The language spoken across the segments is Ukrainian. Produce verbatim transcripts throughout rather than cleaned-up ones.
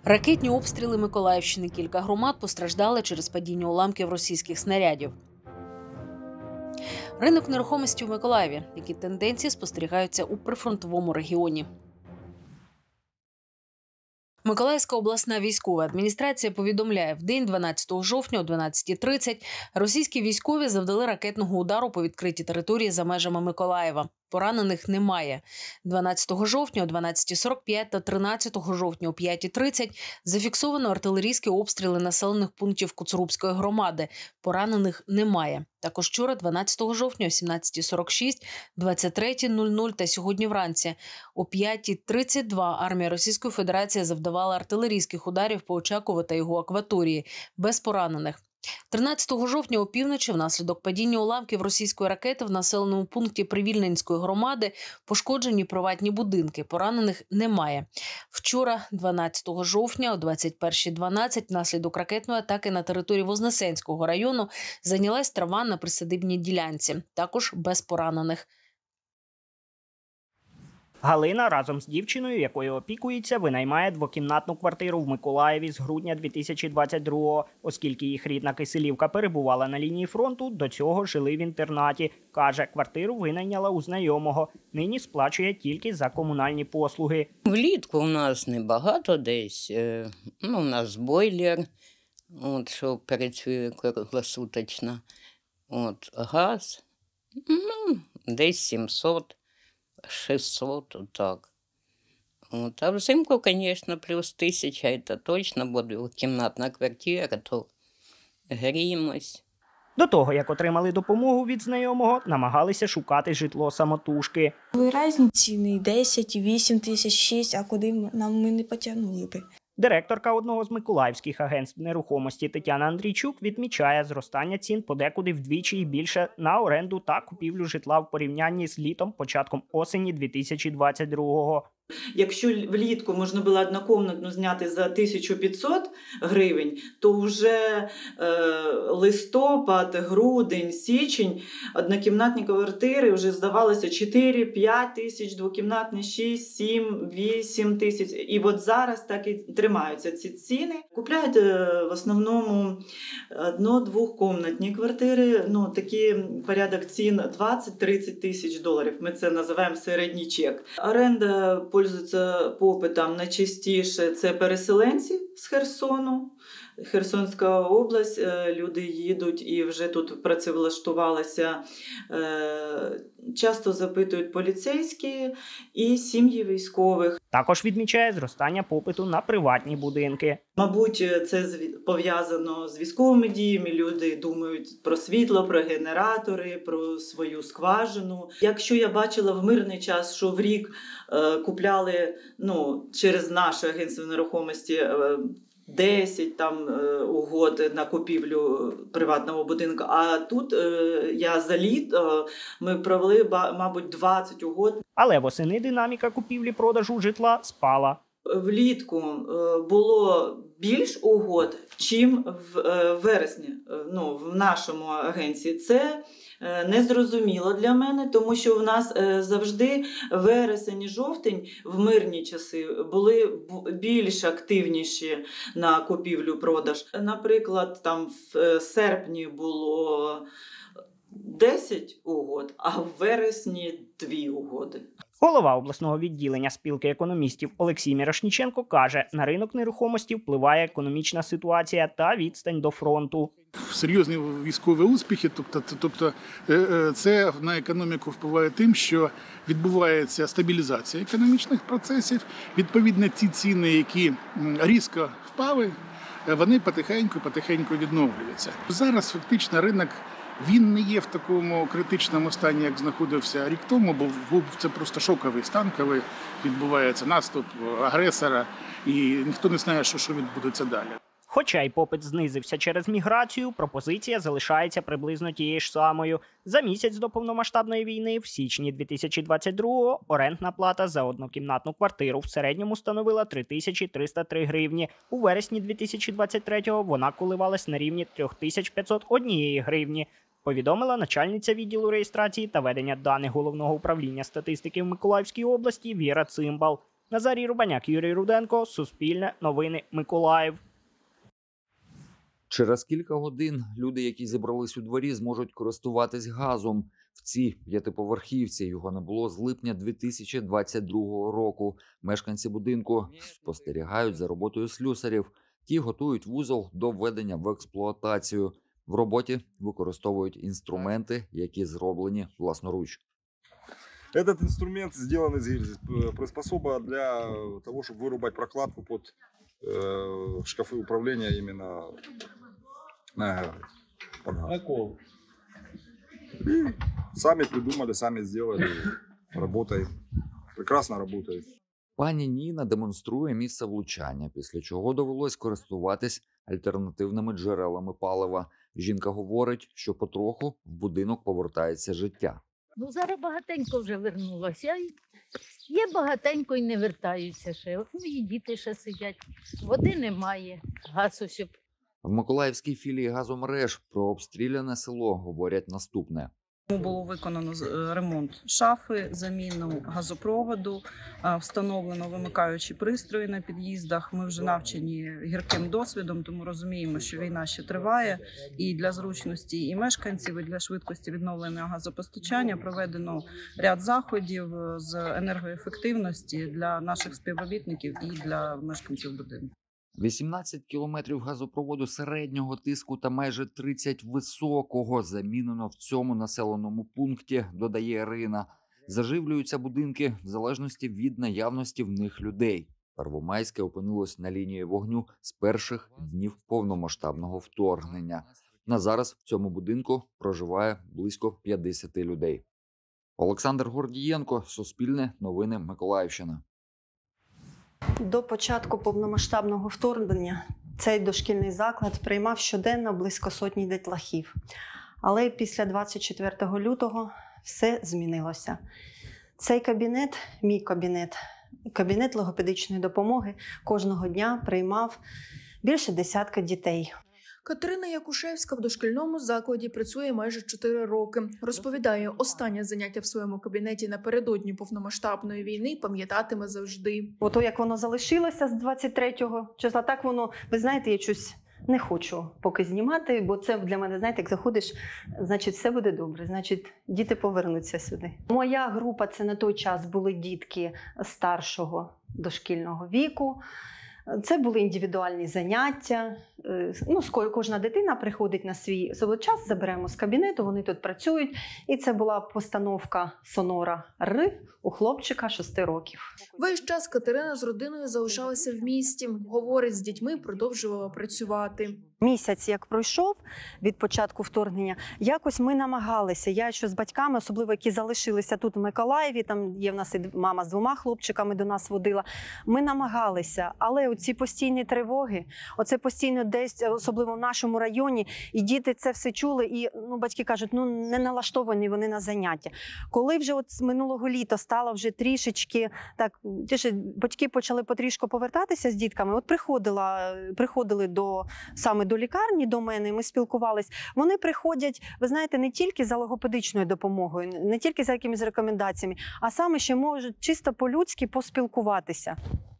Ракетні обстріли Миколаївщини. Кілька громад постраждали через падіння уламків російських снарядів. Ринок нерухомості у Миколаєві. Які тенденції спостерігаються у прифронтовому регіоні? Миколаївська обласна військова адміністрація повідомляє, в день дванадцятого жовтня о дванадцятій тридцять російські військові завдали ракетного удару по відкритій території за межами Миколаєва. Поранених немає. дванадцятого жовтня о дванадцятій сорок п'ять та тринадцятого жовтня о п'ятій тридцять зафіксовано артилерійські обстріли населених пунктів Коцурубської громади. Поранених немає. Також вчора, дванадцятого жовтня о сімнадцятій сорок шість, двадцять третій нуль нуль та сьогодні вранці о п'ятій тридцять два армія Російської Федерації завдавала артилерійських ударів по Очакову та його акваторії. Без поранених. тринадцятого жовтня опівночі внаслідок падіння уламків російської ракети в населеному пункті Привільненської громади пошкоджені приватні будинки. Поранених немає. Вчора, дванадцятого жовтня о двадцять першій дванадцять внаслідок ракетної атаки на території Вознесенського району зайнялась трава на присадибній ділянці. Також без поранених. Галина разом з дівчиною, якою опікується, винаймає двокімнатну квартиру в Миколаєві з грудня дві тисячі двадцять другого. Оскільки їх рідна Киселівка перебувала на лінії фронту, до цього жили в інтернаті. Каже, квартиру винайняла у знайомого. Нині сплачує тільки за комунальні послуги. Влітку у нас небагато десь. Ну, у нас бойлер, от, що працює круглосуточно. От, газ, ну, десь сімсот. шістсот, так. От. А взимку, звісно, плюс тисяча, це точно, бо двокімнатна квартира, то гріємось. До того, як отримали допомогу від знайомого, намагалися шукати житло самотужки. Були різні ціни – десять, вісім тисяч, шість, а куди нам ми не потягнули би. Директорка одного з миколаївських агентств нерухомості Тетяна Андрійчук відмічає зростання цін подекуди вдвічі і більше на оренду та купівлю житла в порівнянні з літом, початком осені дві тисячі двадцять другого. Якщо влітку можна було однокомнатну зняти за тисячу п'ятсот гривень, то вже е, листопад, грудень, січень однокімнатні квартири вже здавалося чотири-п'ять тисяч, двокімнатні шість, сім, вісім тисяч. І от зараз так і тримаються ці ціни. Купляють е, в основному одно-двокомнатні квартири, ну такі порядок цін двадцять-тридцять тисяч доларів. Ми це називаємо середній чек. Оренда пользуються попитом найчастіше це переселенці з Херсону. Херсонська область, люди їдуть і вже тут працевлаштувалися. Часто запитують поліцейські і сім'ї військових. Також відмічає зростання попиту на приватні будинки. Мабуть, це пов'язано з військовими діями. Люди думають про світло, про генератори, про свою скважину. Якщо я бачила в мирний час, що в рік е, купляли ну, через наше агентство нерухомості е, десять там е, угод на купівлю приватного будинку, а тут е, я за літ е, ми провели, ба, мабуть, двадцять угод. Але восени динаміка купівлі-продажу житла спала. Влітку е, було більш угод, чим в е, вересні, е, ну, в нашому агенції. Це е, незрозуміло для мене, тому що в нас е, завжди вересень і жовтень в мирні часи були більш активніші на купівлю-продаж. Наприклад, там в серпні було десять угод, а в вересні дві угоди. Голова обласного відділення спілки економістів Олексій Мірошніченко каже, на ринок нерухомості впливає економічна ситуація та відстань до фронту. Серйозні військові успіхи, тобто, тобто це на економіку впливає тим, що відбувається стабілізація економічних процесів. Відповідно, ті ціни, які різко впали, вони потихеньку-потихеньку відновлюються. Зараз фактично ринок він не є в такому критичному стані, як знаходився рік тому, бо був це просто шоковий стан, коли відбувається наступ агресора, і ніхто не знає, що, що відбудеться далі. Хоча й попит знизився через міграцію, пропозиція залишається приблизно тією ж самою. За місяць до повномасштабної війни, в січні дві тисячі двадцять другого, орендна плата за однокімнатну квартиру в середньому становила три тисячі триста три гривні. У вересні дві тисячі двадцять третього вона коливалась на рівні три тисячі п'ятсот однієї гривні. Повідомила начальниця відділу реєстрації та ведення даних Головного управління статистики в Миколаївській області Віра Цимбал. Назарій Рубаняк, Юрій Руденко, Суспільне, Новини, Миколаїв. Через кілька годин люди, які зібрались у дворі, зможуть користуватись газом. В цій п'ятиповерхівці його не було з липня дві тисячі двадцять другого року. Мешканці будинку спостерігають за роботою слюсарів. Ті готують вузол до введення в експлуатацію. В роботі використовують інструменти, які зроблені власноруч. Этот инструмент сделан из гильзы, приспособа для того, чтобы вырубать прокладку под э, шкафы управления именно на под газ. И сами придумали, сами сделали, работает, прекрасно работает. Пані Ніна демонструє місце влучання, після чого довелось користуватись альтернативними джерелами палива. Жінка говорить, що потроху в будинок повертається життя. Ну, зараз багатенько вже вернулося. Є багатенько і не вертаються ще. От мої діти ще сидять. Води немає, газу щоб. В Миколаївській філії газомереж про обстріляне село говорять наступне. Було виконано ремонт шафи, заміну газопроводу, встановлено вимикаючі пристрої на під'їздах. Ми вже навчені гірким досвідом, тому розуміємо, що війна ще триває. І для зручності і мешканців, і для швидкості відновлення газопостачання проведено ряд заходів з енергоефективності для наших співробітників і для мешканців будинку. вісімнадцять кілометрів газопроводу середнього тиску та майже тридцять високого замінено в цьому населеному пункті, додає Ірина. Заживлюються будинки в залежності від наявності в них людей. Первомайське опинилось на лінії вогню з перших днів повномасштабного вторгнення. На зараз в цьому будинку проживає близько п'ятдесят людей. Олександр Гордієнко, Суспільне, Новини, Миколаївщина. До початку повномасштабного вторгнення цей дошкільний заклад приймав щоденно близько сотні дітлахів. Але після двадцять четвертого лютого все змінилося. Цей кабінет, мій кабінет, кабінет логопедичної допомоги кожного дня приймав більше десятка дітей. Катерина Якушевська в дошкільному закладі працює майже чотири роки. Розповідає, останнє заняття в своєму кабінеті напередодні повномасштабної війни пам'ятатиме завжди. Ото як воно залишилося з двадцять третього числа, так воно, ви знаєте, я щось не хочу поки знімати, бо це для мене, знаєте, як заходиш, значить все буде добре, значить діти повернуться сюди. Моя група, це на той час були дітки старшого дошкільного віку. Це були індивідуальні заняття. Ну, кожна дитина приходить на свій час, заберемо з кабінету, вони тут працюють. І це була постановка сонора Р у хлопчика шести років. Весь час Катерина з родиною залишалася в місті. Говорить, з дітьми продовжувала працювати. Місяць, як пройшов від початку вторгнення, якось ми намагалися. Я що з батьками, особливо які залишилися тут в Миколаєві, там є в нас і мама з двома хлопчиками до нас водила, ми намагалися. Але оці постійні тривоги, оце постійно десь, особливо в нашому районі, і діти це все чули, і ну, батьки кажуть, ну не налаштовані вони на заняття. Коли вже от з минулого літа стало вже трішечки, так, ті батьки почали потрішку повертатися з дітками, от приходила, приходили до саме до лікарні, до мене, ми спілкувалися. Вони приходять, ви знаєте, не тільки за логопедичною допомогою, не тільки за якимись рекомендаціями, а саме ще можуть чисто по-людськи поспілкуватися.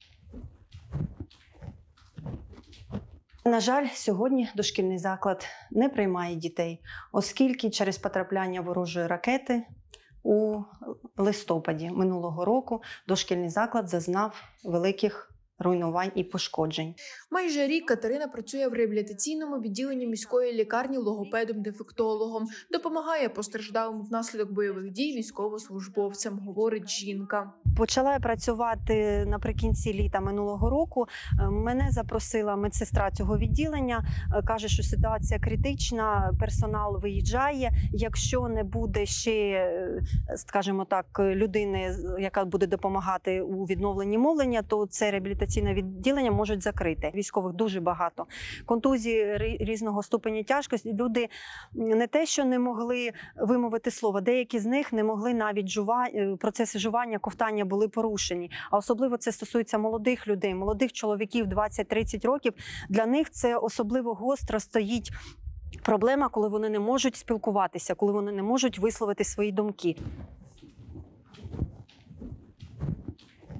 На жаль, сьогодні дошкільний заклад не приймає дітей, оскільки через потрапляння ворожої ракети у листопаді минулого року дошкільний заклад зазнав великих руйнувань і пошкоджень. Майже рік Катерина працює в реабілітаційному відділенні міської лікарні логопедом-дефектологом. Допомагає постраждалим внаслідок бойових дій військовослужбовцям, говорить жінка. Почала я працювати наприкінці літа минулого року. Мене запросила медсестра цього відділення. Каже, що ситуація критична, персонал виїжджає. Якщо не буде ще, скажімо так, людини, яка буде допомагати у відновленні мовлення, то це реабілітаційне відділення можуть закрити. Військових дуже багато. Контузії різного ступеня тяжкості. Люди не те, що не могли вимовити слово, деякі з них не могли навіть жувати, процеси жування, ковтання були порушені. А особливо це стосується молодих людей, молодих чоловіків двадцять-тридцять років. Для них це особливо гостро стоїть проблема, коли вони не можуть спілкуватися, коли вони не можуть висловити свої думки.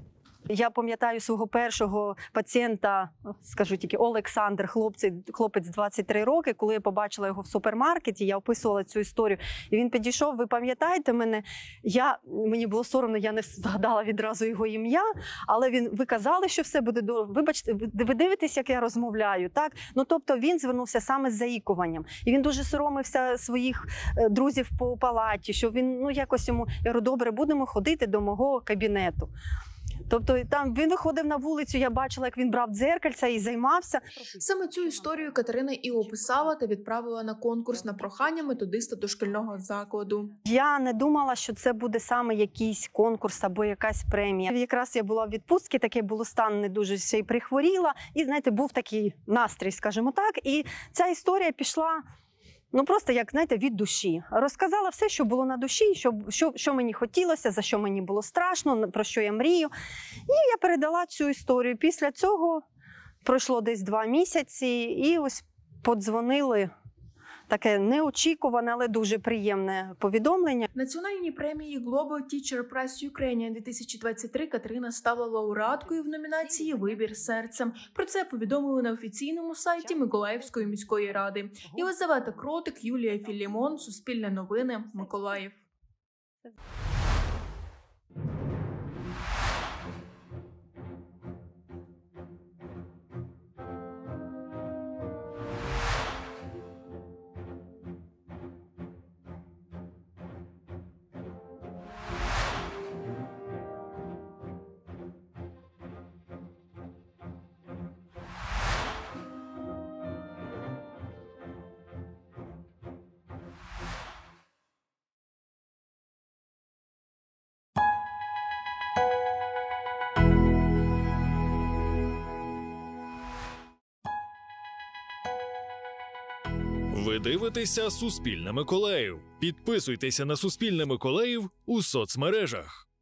Я пам'ятаю свого першого пацієнта, скажу тільки Олександр, хлопець, хлопець двадцять три роки, коли я побачила його в супермаркеті, я описувала цю історію, і він підійшов, ви пам'ятаєте мене, я, мені було соромно, я не згадала відразу його ім'я, але він, ви казали, що все буде добре, вибачте, ви дивитесь, як я розмовляю, так? Ну, тобто він звернувся саме з заїкуванням, і він дуже соромився своїх друзів по палаті, що він, ну, якось йому, я говорю, добре, будемо ходити до мого кабінету. Тобто там він виходив на вулицю, я бачила, як він брав дзеркальця і займався. Саме цю історію Катерина і описала та відправила на конкурс на прохання методиста дошкільного закладу. Я не думала, що це буде саме якийсь конкурс або якась премія. Якраз я була в відпустці, таке було стан не дуже, ще й прихворіла. І, знаєте, був такий настрій, скажімо так. І ця історія пішла... Ну, просто, як, знаєте, від душі. Розказала все, що було на душі, що, що, що мені хотілося, за що мені було страшно, про що я мрію. І я передала цю історію. Після цього пройшло десь два місяці, і ось подзвонили. Таке неочікуване, але дуже приємне повідомлення. Національній премії Global Teacher Prize Ukraine дві тисячі двадцять три Катерина стала лауреаткою в номінації «Вибір серцем». Про це повідомили на офіційному сайті Миколаївської міської ради. Єлизавета Кротик, Юлія Філімон, Суспільне новини, Миколаїв. Ви дивитеся «Суспільне Миколаїв». Підписуйтеся на «Суспільне Миколаїв» у соцмережах.